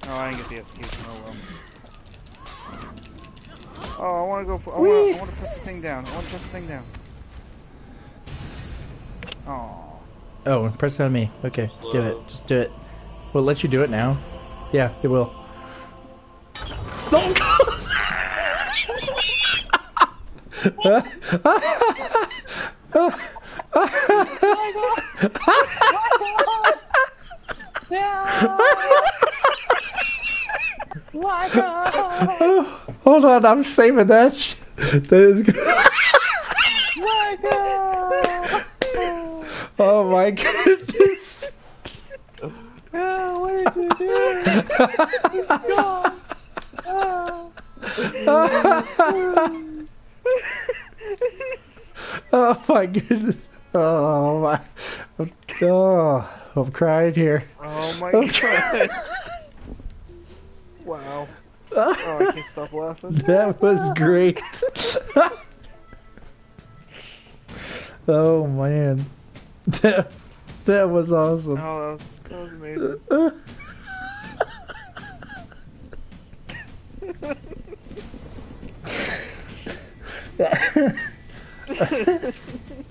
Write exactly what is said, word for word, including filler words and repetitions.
Oh, I didn't get the execution. Oh well. Oh, I want to go. For, I want. I want to press the thing down. I want to press the thing down. Oh. Oh, press it on me. Okay, do it. Just do it. Will it let you do it now? Yeah, it will. No! Oh, hold on, I'm saving that. Sh that is good. Oh my goodness. Oh, what did you do? God. Oh. Oh my goodness. Oh my. Oh, I'm crying here. Oh my god. Wow. Oh, I can't stop laughing. That was great. Oh man. That, that was awesome. Oh, that was, that was amazing.